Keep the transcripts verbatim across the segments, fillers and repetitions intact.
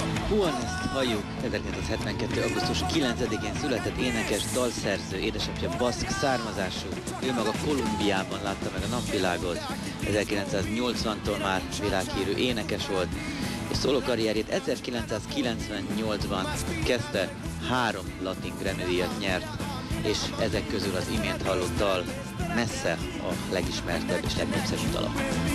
Juan, ezt halljuk, ezerkilencszázhetvenkettő. augusztus kilencedikén született énekes, dalszerző, édesapja baszk származású. Ő maga Kolumbiában látta meg a napvilágot. ezerkilencszáznyolcvantól már világhírű énekes volt, és szólókarrierjét ezerkilencszázkilencvennyolcban kezdte, három latin Grammy-díjat nyert, és ezek közül az imént hallott dal messze a legismertebb és legnépszerűbb dala.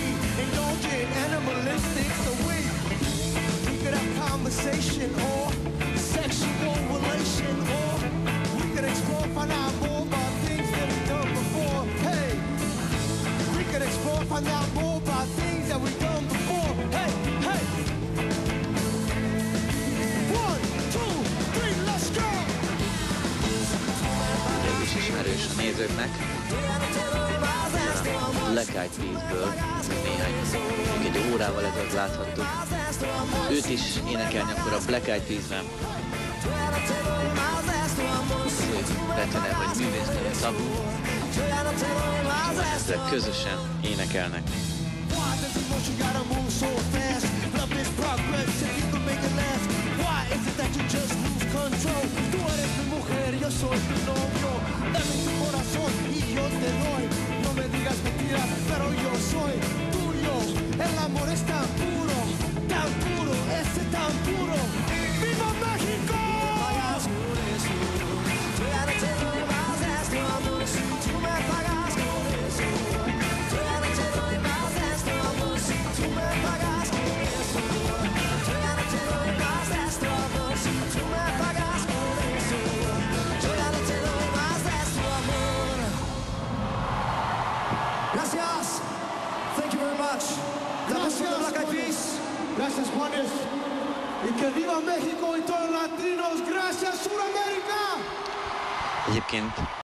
Conversation or sexual relation, or we could explore, find out more about things that we've done before. Hey, we could explore, find out more about things that we've done before. Hey, hey. One, two, three, let's go! Ez is ismerős a nézőknek. A Black Eyed Peasből néhány, egy órával ezelőtt láthattuk őt is énekelni akkor a Black Eyed Peasben. Betűne vagy művésznő Tabu, ezzel közösen énekelnek. El amor es tan puro, tan puro, ese tan puro. ¡Viva México! Tú ya no te doy más de este amor si tú me pagas con eso. Yo ya no te doy más de este amor si tú me pagas con eso. Yo ya no te doy más de este amor si tú me pagas con eso. Yo ya no te doy más de este amor. Gracias. Thank you very much. Gracias, Black Eyed Peas. Gracias, Juanes. Y que viva México y todos los latinos. Gracias, Sudamérica. Egyébként